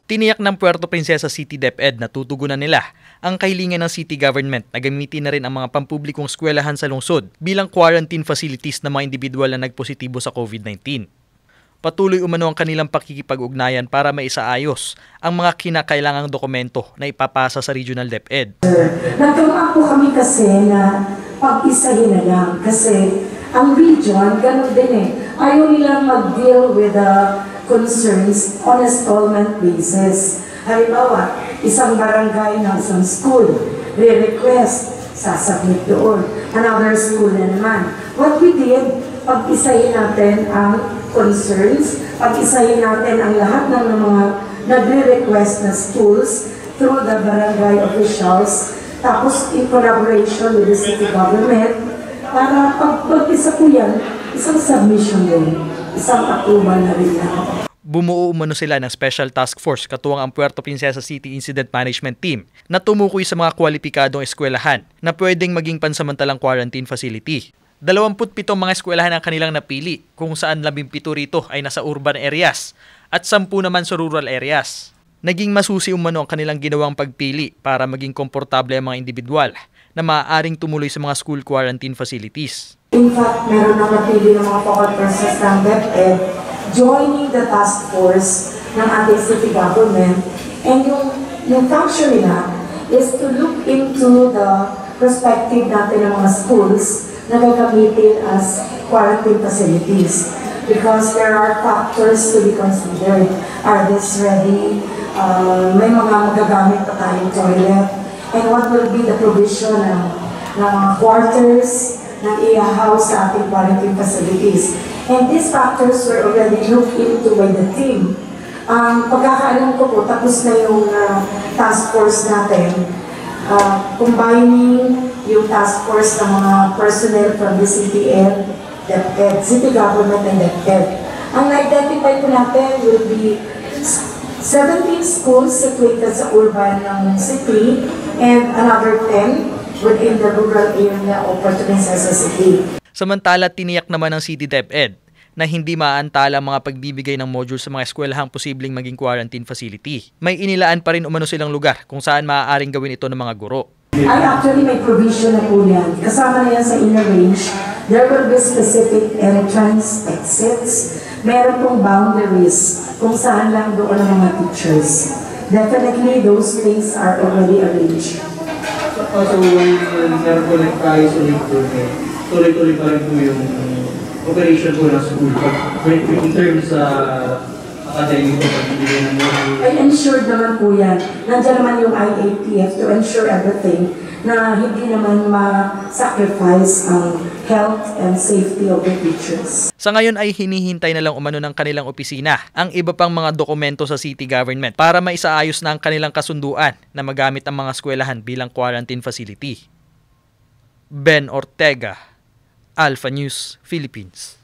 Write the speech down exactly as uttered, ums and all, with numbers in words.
Tiniyak ng Puerto Princesa City DepEd na tutugunan nila ang kahilingan ng city government na gamitin na rin ang mga pampublikong eskwelahan sa lungsod bilang quarantine facilities ng mga individual na nagpositibo sa COVID nineteen. Patuloy umano ang kanilang pakikipag-ugnayan para maisaayos ang mga kinakailangang dokumento na ipapasa sa Regional DepEd. Nagtama po kami kasi na pag-isahin na lang kasi ang region, ganun din eh. Ayaw nilang mag-deal with the concerns on installment basis. Halimbawa, isang barangay ng isang school, re-request, sasubmit doon. Another school na naman. What we did, pag-isahin natin ang concerns, pag-isahin natin ang lahat ng mga nagre-request na schools through the barangay officials, tapos in collaboration with the city government, para pag-isa po yan, isang submission din, isang approval na rin lang. Bumuo umano sila ng Special Task Force katuwang ang Puerto Princesa City Incident Management Team na tumukoy sa mga kwalipikadong eskwelahan na pwedeng maging pansamantalang quarantine facility. Dalawamput pitong mga eskwelahan ang kanilang napili kung saan labing pito rito ay nasa urban areas at sampu naman sa rural areas. Naging masusi umano ang kanilang ginawang pagpili para maging komportable ang mga individual na maaaring tumuloy sa mga school quarantine facilities. In fact, meron na napili ng mga focal persons ng DepEd joining the task force ng ating city government, and yung, yung function nila is to look into the perspective natin ng mga schools na gagamitin as quarantine facilities. Because there are factors to be considered. Are these ready? Uh, may mga magagamit pa tayong toilet. And what will be the provision ng, ng mga quarters ng i-house sa ating quarantine facilities. And these factors were already looked into by the team. Um, pagkakaalam ko po, tapos na yung uh, task force natin, uh, combining yung task force ng mga personnel from the C T N, DepEd, city government, and DepEd. Ang na-identify po natin will be seventeen schools situated sa urban ng city and another ten within the rural area of Puerto Princesa City. Samantala, tiniyak naman ng City DepEd na hindi maaantala ang mga pagbibigay ng module sa mga eskwelahang posibleng maging quarantine facility. May inilaan pa rin umano silang lugar kung saan maaaring gawin ito ng mga guro. Ay, actually may provision na po yan. Kasama na yan sa inner range. There will be specific entrance, exits. Meron pong boundaries kung saan lang doon ang mga teachers. Definitely, those things are already arranged. So, meron po nagkaayos ulit po, tuloy-tuloy pa rin po yung operation po ng school. In terms sa academic po, pagbibigay ng module. I ensure naman po yan. Nandiyan naman yung I A T F to ensure everything na hindi naman ma-sacrifice ang health and safety of the teachers. Sa ngayon ay hinihintay na lang umano ng kanilang opisina ang iba pang mga dokumento sa city government para maisaayos na ang kanilang kasunduan na magamit ang mga eskwelahan bilang quarantine facility. Ben Ortega, Alpha News, Philippines.